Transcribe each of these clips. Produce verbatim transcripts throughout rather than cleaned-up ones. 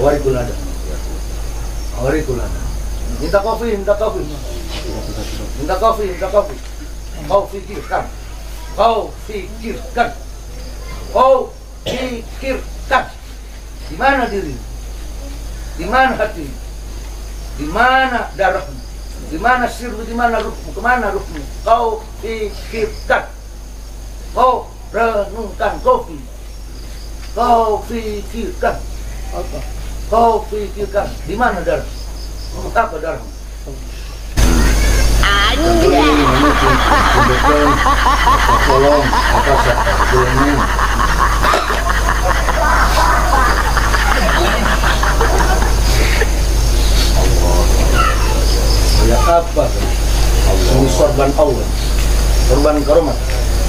Awari kulada. Awari kulada. Minta kopi, minta kopi. Minta kopi, minta kopi. Kau pikirkan. Kau pikirkan. Kau pikirkan. Di mana diri? Di mana hati? Di mana darahmu? Di mana sirmu? Di mana ruhmu? Kemana ruhmu? Kau pikirkan. Kau renungkan kopi. Kau pikirkan. Apa? Kau pikirkan. Di mana darah? Untuk apa darahmu? Anda. Tolong apa sebelumnya? Ya apa? Ini sorban Allah, sorban karomat.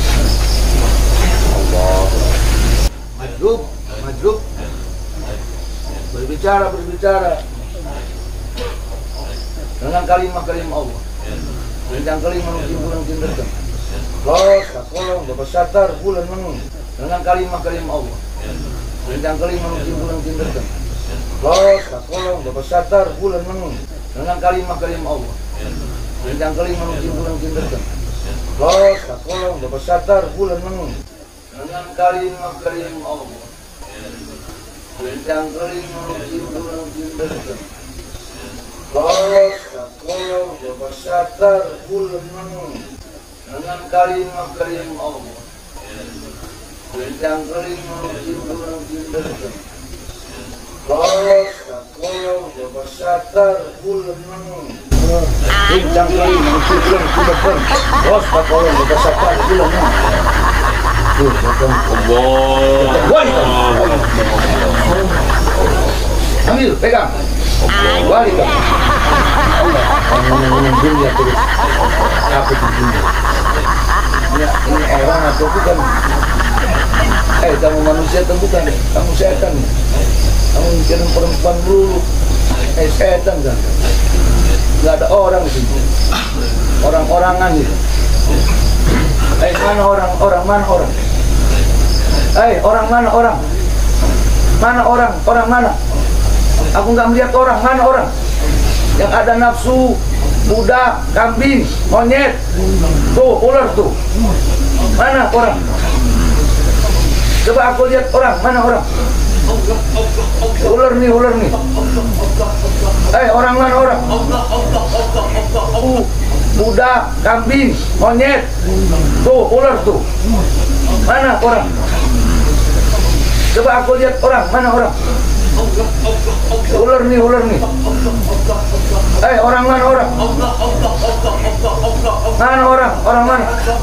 Allah. Majrub, majrub. Berbicara, berbicara dengan kalimah-kalimah Allah. Dengan kalimah bulan tindakan. Los, kolong, bapak satar, bulan menung. Dengan kalimah-kalimah Allah. Dengan kalimah bulan tindakan. Los, kolong, bapak satar, bulan menung. Dengan kalimah-kalimah Allah. Dengan kalimah bulan tindakan. Los, kolong, bapak satar, bulan menung. Dengan kalimah-kalimah Allah. Dengan kalimah bulan tindakan. Los, kolong, bapak satar, bulan menung. Dengan kalimah-kalimah Allah. Dengan kalimah bulan tindakan. Los, kolong, bapak satar, bulan menung. Dengan kalimah bulan tindakan. Los, kolong, bapak satar, bulan menung. Ambil, pegang. Wali kan? Ngomong dunia terus. Apa di dunia? Ini, ini orang atau bukan? Eh, kamu manusia atau bukan? Kamu setan. Kamu mikirin perempuan dulu. Eh, setan kan? Gak ada orang di sini. Orang-orangan gitu. Eh, mana orang? Orang mana orang? Eh, orang mana orang? Mana orang? Orang mana? Aku nggak melihat orang. Mana orang? Yang ada nafsu, budak, kambing, monyet, tuh ular tuh. Mana orang? Coba aku lihat orang. Mana orang? Ular nih, ular nih. Eh, orang mana orang? Uh, budak, kambing, monyet, tuh ular tuh. Mana orang? Coba aku lihat orang. Mana orang? Ular nih, ular nih. Eh, orang mana orang? Mana orang? Orang mana?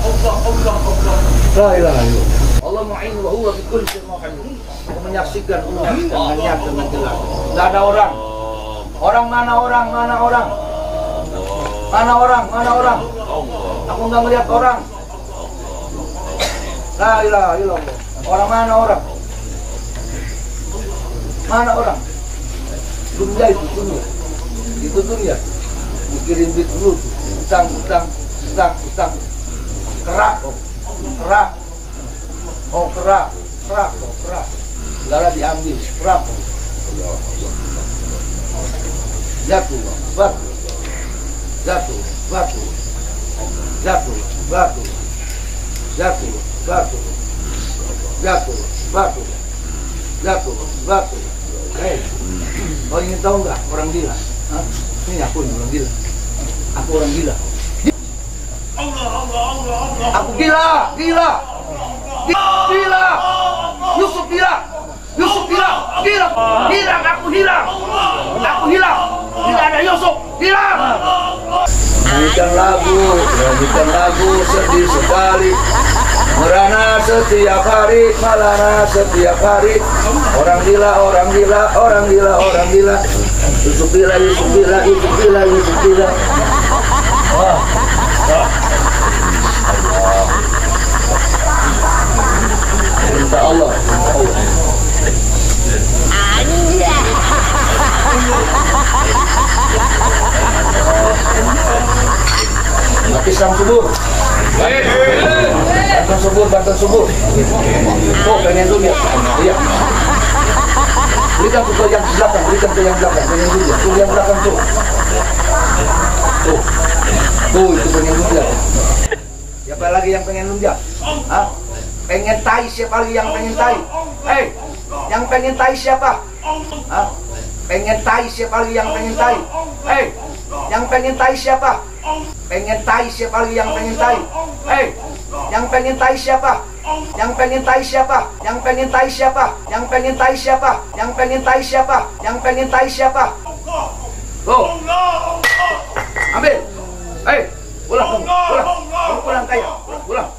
La ilaha illallah. Allah mu'in wa huwa bi kulli syai'in mu'in. Menyaksikan Allah dengan nyata dan jelas. Enggak ada orang. Orang mana orang? Mana orang? Mana orang? Mana orang? Aku enggak melihat orang. La ilaha illallah. Orang mana orang? Mana orang? Dunia itu dunia. Itu dunia. Mikirin duit dulu tuh. Utang, utang, utang, utang. Kerak kok. Kerak. Oh kerak. Kerak kok, kerak. Segala diambil. Kerak kok. Jatuh, batu. Jatuh, batu. Jatuh, batu. Jatuh, batu. Jatuh, batu. Jatuh, batu. Hei, kau ingin tahu nggak orang gila? Hah? Ini aku ini orang gila. Aku orang gila. Allah, Allah, Allah, Allah. Aku gila, gila, gila. Yusuf gila, Yusuf gila, gila, hilang. Aku hilang, aku hilang. Tidak ada Yusuf, hilang. Nyanyikan lagu, nyanyikan lagu sedih sekali. Merana setiap hari, malana setiap hari. Orang gila, orang gila, orang gila, orang gila. Yusuf gila, Yusuf gila, Yusuf gila, Yusuf gila. Wah, wah. Allah. Minta Allah. Anda. Mati sang subur. Bantuan subur, bantuan subur. Tuh, pengen tuh lihat. Iya. Beli berikan tuh ke yang belakang, berikan ke yang belakang, pengen lunjak, tuh yang belakang tuh. Tuh, tuh itu pengen lunjak. Siapa lagi yang pengen lunjak? Hah? Pengen tai, siapa lagi yang pengen tai? Hei, yang pengen tai siapa? Hah? Pengen tai, siapa lagi yang pengen tai? Hei, yang pengen tai siapa? Pengen tai, siapa lagi yang pengen tai? Hei, yang pengen tai siapa? Yang pengen tai siapa? Yang pengen tai siapa? Yang pengen tai siapa? Yang pengen tai siapa? Yang pengen tai siapa? Tuh, ambil. Hei, pulang kamu, pulang, kamu pulang kaya, pulang, pulang.